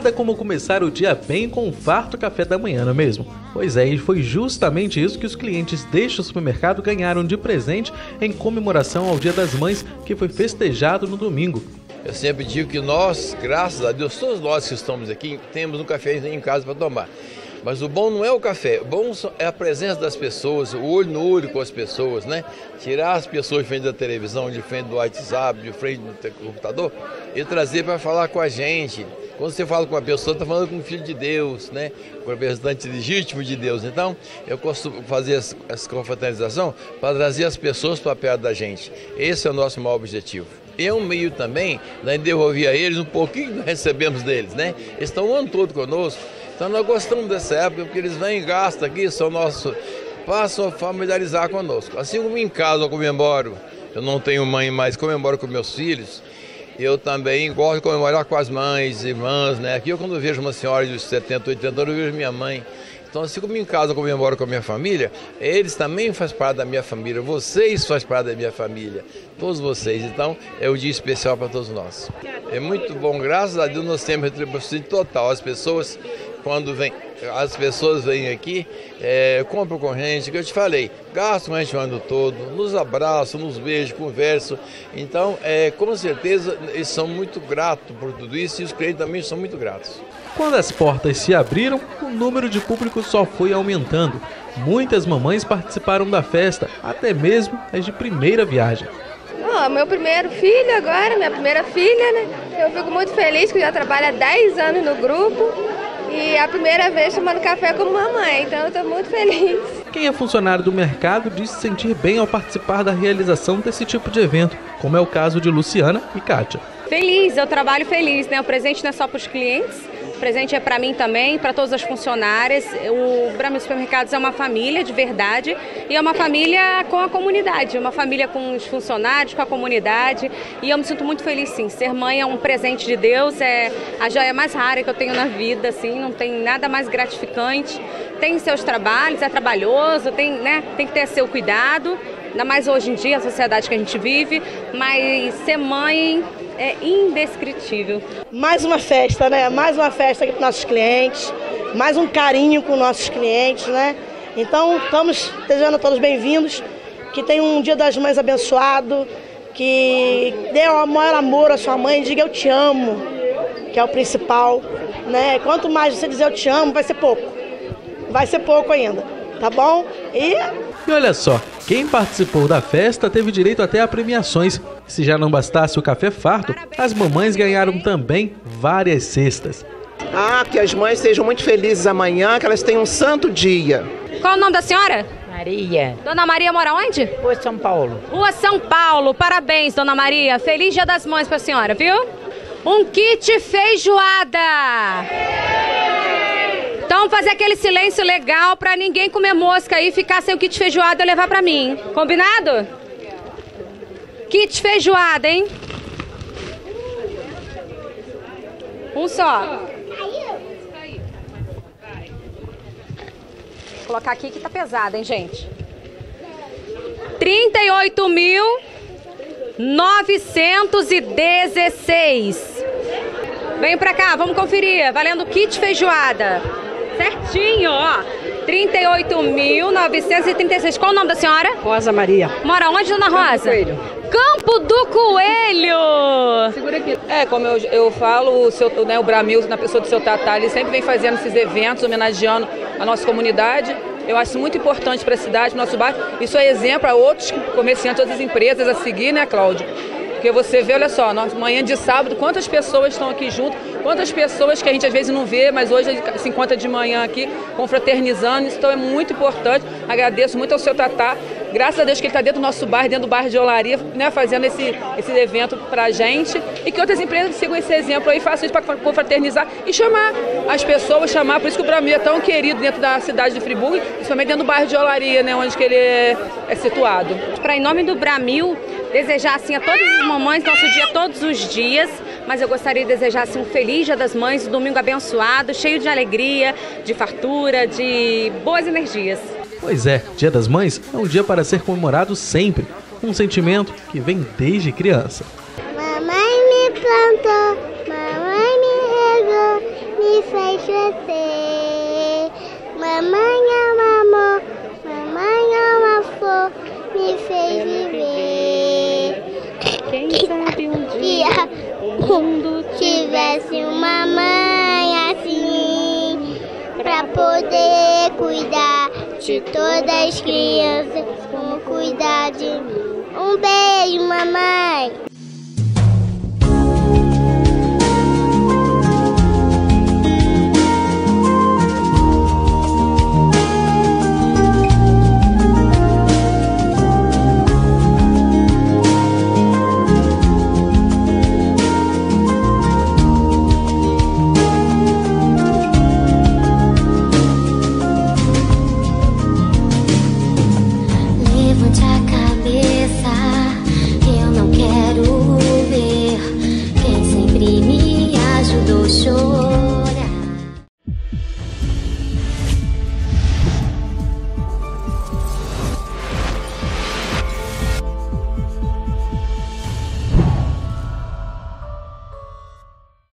Nada como começar o dia bem com um farto café da manhã, não é mesmo? Pois é, e foi justamente isso que os clientes deste supermercado ganharam de presente em comemoração ao Dia das Mães, que foi festejado no domingo. Eu sempre digo que nós, graças a Deus, todos nós que estamos aqui, temos um café em casa para tomar. Mas o bom não é o café, o bom é a presença das pessoas, o olho no olho com as pessoas, né? Tirar as pessoas de frente da televisão, de frente do WhatsApp, de frente do computador e trazer para falar com a gente. Quando você fala com uma pessoa, está falando com um filho de Deus, né? Com o representante legítimo de Deus. Então, eu costumo fazer essa confraternização para trazer as pessoas para perto da gente. Esse é o nosso maior objetivo. É um meio também de devolver a eles um pouquinho que nós recebemos deles, né? Eles estão o ano todo conosco. Então nós gostamos dessa época porque eles vêm e gastam aqui, passam a familiarizar conosco. Assim como em casa eu comemoro, eu não tenho mãe, mas comemoro com meus filhos, eu também gosto de comemorar com as mães, irmãs, né? Aqui eu quando vejo uma senhora de 70, 80 anos, eu vejo minha mãe. Então assim como em casa eu comemoro com a minha família, eles também fazem parte da minha família, vocês fazem parte da minha família, todos vocês. Então é um dia especial para todos nós. É muito bom, graças a Deus nós temos retribuição total. As pessoas vêm aqui, compram com a gente, que eu te falei, gastam com a gente o ano todo, nos abraçam, nos beijam, conversam. Então, com certeza, eles são muito gratos por tudo isso e os clientes também são muito gratos. Quando as portas se abriram, o número de público só foi aumentando. Muitas mamães participaram da festa, até mesmo as de primeira viagem. Meu primeiro filho agora, minha primeira filha, né? Eu fico muito feliz que já trabalho há 10 anos no grupo. E a primeira vez tomando café como mamãe, então eu estou muito feliz. Quem é funcionário do mercado diz se sentir bem ao participar da realização desse tipo de evento, como é o caso de Luciana e Kátia. Feliz, eu trabalho feliz, né? O presente não é só para os clientes, o presente é para mim também, para todas as funcionárias. O Brahmin Supermercados é uma família de verdade e é uma família com a comunidade, uma família com os funcionários, com a comunidade. E eu me sinto muito feliz, sim. Ser mãe é um presente de Deus, é a joia mais rara que eu tenho na vida, assim, não tem nada mais gratificante. Tem seus trabalhos, é trabalhoso, tem que ter seu cuidado, ainda mais hoje em dia, a sociedade que a gente vive, mas ser mãe é indescritível. Mais uma festa, né? Mais uma festa aqui para nossos clientes, mais um carinho com nossos clientes, né? Então, estamos desejando a todos bem-vindos, que tenham um Dia das Mães abençoado, que dê o maior amor à sua mãe, diga eu te amo, que é o principal, né? Quanto mais você dizer eu te amo, vai ser pouco ainda, tá bom? E olha só, quem participou da festa teve direito até a premiações. Se já não bastasse o café farto, as mamães ganharam também várias cestas. Que as mães sejam muito felizes amanhã, que elas tenham um santo dia. Qual o nome da senhora? Maria. Dona Maria mora onde? Rua São Paulo. Rua São Paulo, parabéns, Dona Maria. Feliz Dia das Mães pra senhora, viu? Um kit feijoada. Então fazer aquele silêncio legal pra ninguém comer mosca aí, ficar sem o kit feijoada e levar pra mim. Combinado? Kit feijoada, hein? Um só. Vou colocar aqui que tá pesado, hein, gente? 38.916. Vem pra cá, vamos conferir. Valendo kit feijoada. Certinho, ó. 38.936. Qual o nome da senhora? Rosa Maria. Mora onde, Dona Rosa? Coelho. Campo do Coelho. Segura aqui. Como eu falo, o Bramil, na pessoa do seu Tatá, ele sempre vem fazendo esses eventos, homenageando a nossa comunidade. Eu acho isso muito importante para a cidade, para o nosso bairro. Isso é exemplo para outros comerciantes, outras empresas a seguir, né, Cláudio? Porque você vê, olha só, manhã de sábado, quantas pessoas estão aqui junto, quantas pessoas que a gente às vezes não vê, mas hoje se encontra de manhã aqui, confraternizando, isso então é muito importante. Agradeço muito ao seu Tatá, graças a Deus que ele está dentro do nosso bairro, dentro do bairro de Olaria, né, fazendo esse evento pra gente, e que outras empresas sigam esse exemplo aí, façam isso para confraternizar e chamar as pessoas, por isso que o Bramil é tão querido dentro da cidade de Friburgo, principalmente dentro do bairro de Olaria, né, onde que ele é situado. Em nome do Bramil, desejar assim a todas as mamães, nosso dia todos os dias, mas eu gostaria de desejar assim um feliz Dia das Mães, um domingo abençoado, cheio de alegria, de fartura, de boas energias. Pois é, Dia das Mães é um dia para ser comemorado sempre, um sentimento que vem desde criança. Mamãe me plantou, mamãe me regou, crescer. Mamãe é um amor, mamãe é uma flor, me fez viver. Quem sabe um dia o mundo tivesse uma mãe assim, pra poder cuidar de todas as crianças, como cuidar de mim. Um beijo, mamãe!